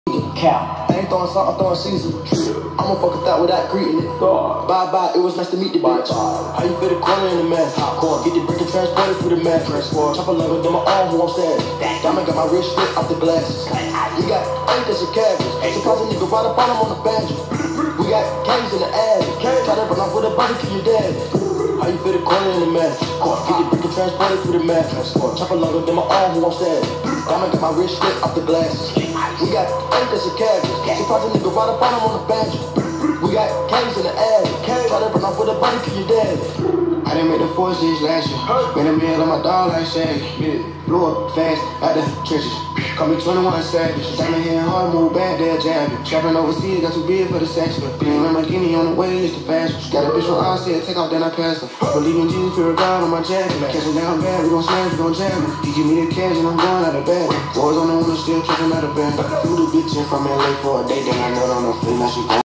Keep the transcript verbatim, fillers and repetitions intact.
Cow. I ain't throwing salt, I'm throwing season. I'ma fuck it out without greeting it. Bye bye, it was nice to meet the bitch. How you feel the corner in the mask? Get the brick and transport it through the mat. Chopper longer than my arm, who I'm sad. Diamond got my wrist split off the glasses. We got acres of cabbages. Surprise a nigga right up on him on the banjo. We got K's in the ad. Try to run off with a body to your dad. How you feel the corner in the mask? Get the brick and transport it through the mat. Chopper longer than my arm, who I'm sad. Diamond got my wrist split off the glasses. We got acres of cabbages. Surprise a nigga right up on him on the banjo. We got K's in the ad. Try to run off with a body to your dad. I done made the four G's last year. Made a meal on my dog like Shaggy. Blew up fast out the trenches. Call me twenty-one Savage. Diamond hitting hard, move back, they'll jab it. Trapping overseas, got too big for the sex. Green Lamborghini on the way, it's the fast one. Got a bitch from Austin, take off, then I pass her. Believe in Jesus, feel God on my jacket. Catch him down bad, we gon' smash, we gon' jam him. He give me the cash and I'm going out of bed. Boys on the window, still tripping out of bed. Flew the bitch in from L A for a day, then I know I'm no fit, now she